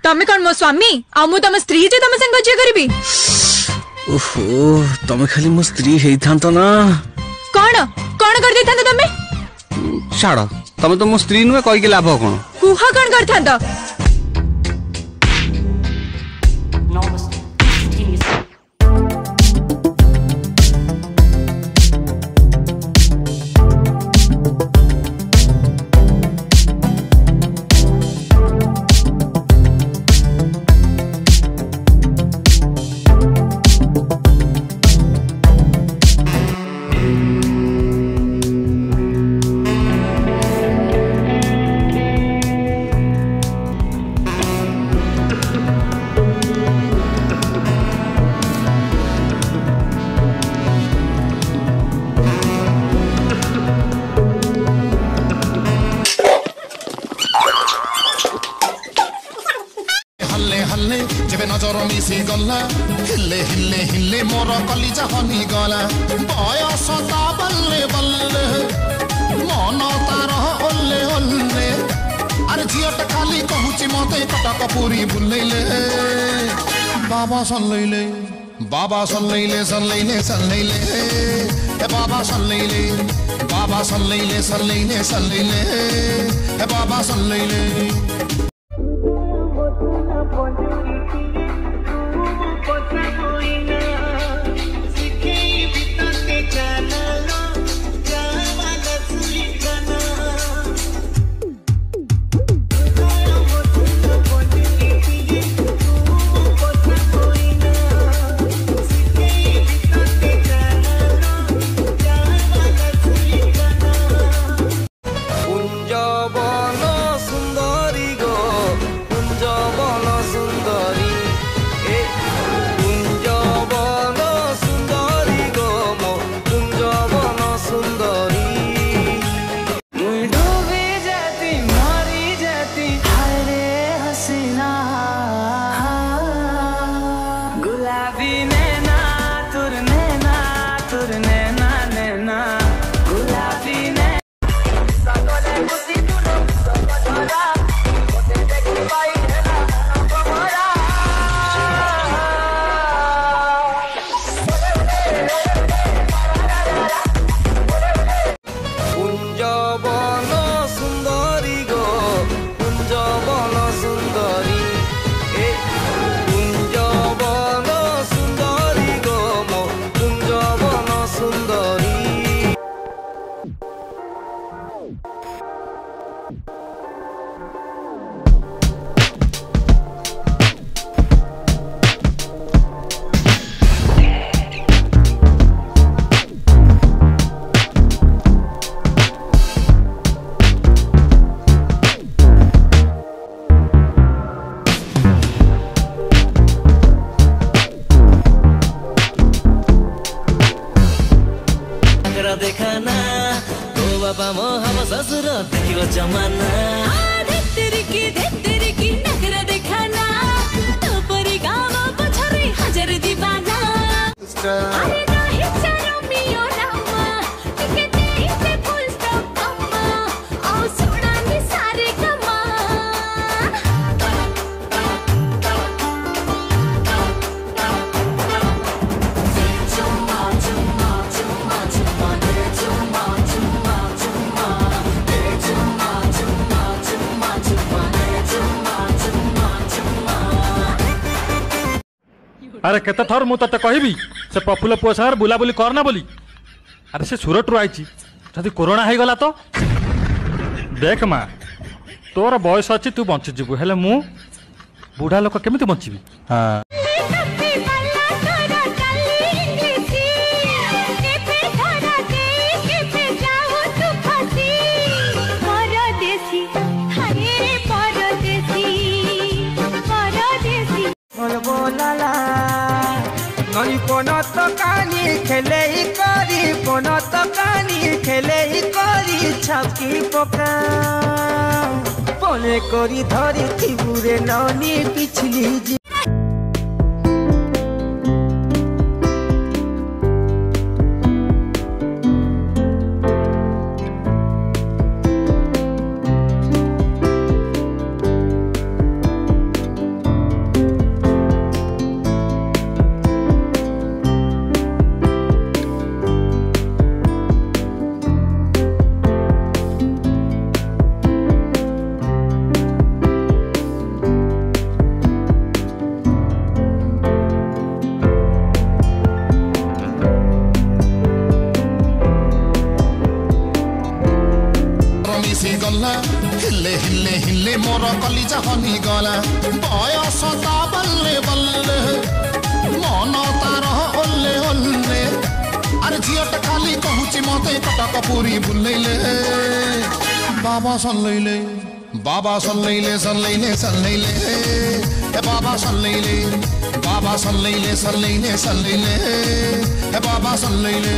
तमे कौन मो स्वामी आ मु तम स्त्री जे तमे संग जे करबी। ओहो तमे खाली मो स्त्री हेई थांतो ना। कौन कौन कर दे थांतो तमे। छाड़ तमे तो मो स्त्री नुए कहि के लाभ कोन। कुहा कौन कर थांतो। नजर मिसी गला हिले हिले हिले मोर कलिजा हनी गला बयस ता बल्ले बल्ले मन तार ओल्ले ओल्ले अरे झियट खाली कहूची मते कटक पूरी बुलैले बाबा सल्लैले बाबा सल्लैले सल्लैले सल्लैले ए बाबा सल्लैले बाबा सल्लैले सल्लैले सल्लैले ए बाबा सल्लैले। देखना तो बाबा मो हम ससुर देखियो जमाना तेरी की नखरा देखना तो परी गाँव पछरे हजार दीवाना अरे नाही चलो मियो रामा टिके इसे फुल स्टॉप अम्मा आओ सुना नि सारे कमा अरे केते थर मु तते कहबी से पपुल पुओ सार बुलाबुली करना बोली। अरे से सूरत रु आईची जदि कोरोना हो गला तो देख माँ तोर बयस अच्छी तू बंची जीवु हेले मु बुढ़ा लोक केमिति बंचीबी। हाँ पनत कानी खेले करी पनत कानी खेले करी छापी पका पने करी धरी थिबुरे ननी पिछली मोर कलिजा हनी गला बयस ता बल्ले बल्ले मन तार ओल्ले ओल्ले अरे झीट खाली कहूची मते कटक पूरी बुलैले बाबा सल्लैले बाबा सल्लैले सल्लैले सल्लैले ए बाबा सल्लैले बाबा सल्लैले सल्लैले सल्लैले ए बाबा सल्लैले